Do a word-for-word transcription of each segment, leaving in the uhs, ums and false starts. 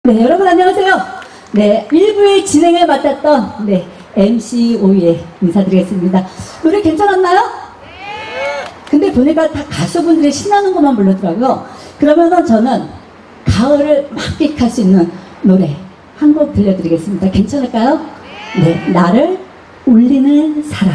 네, 여러분 안녕하세요. 네, 일 부의 진행을 맡았던 네, 엠씨 오이의 인사드리겠습니다. 노래 괜찮았나요? 네. 근데 보니까 다 가수분들이 신나는 것만 부르더라고요. 그러면은 저는 가을을 만끽할 수 있는 노래 한 곡 들려드리겠습니다. 괜찮을까요? 네, 나를 울리는 사랑.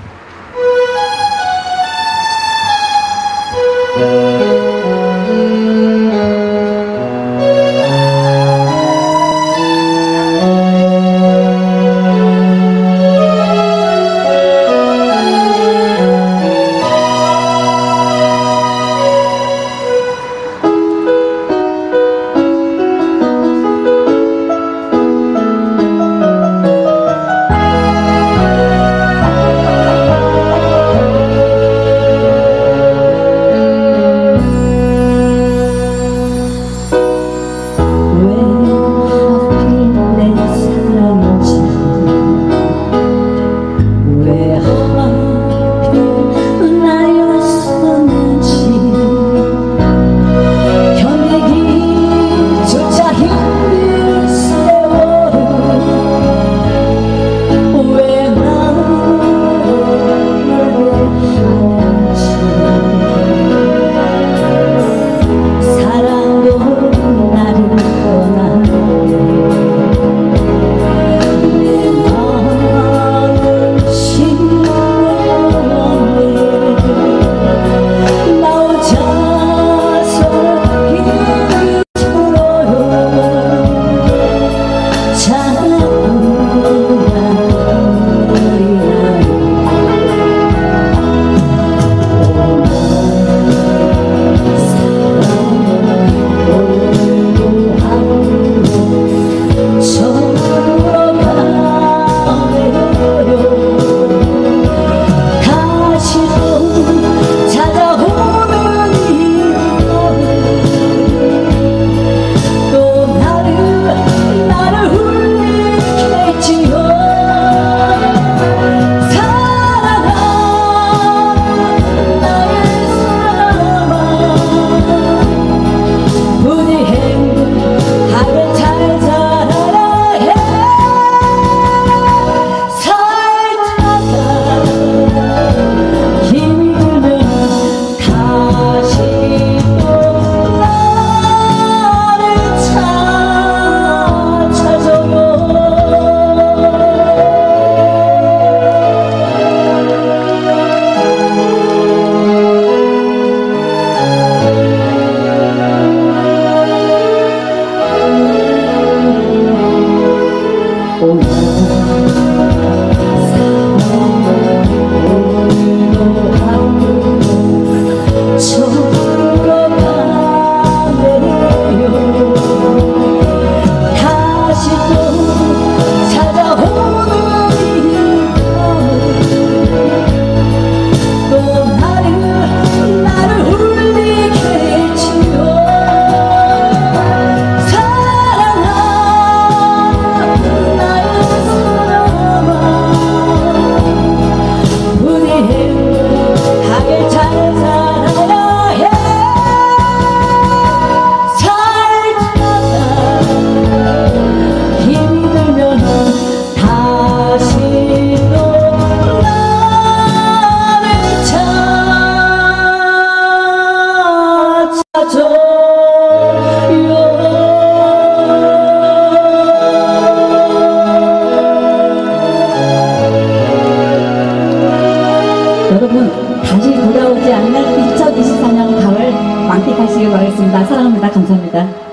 여러분 다시 돌아오지 않는 이천이십사 년 가을 만끽하시길 바라겠습니다. 사랑합니다. 감사합니다.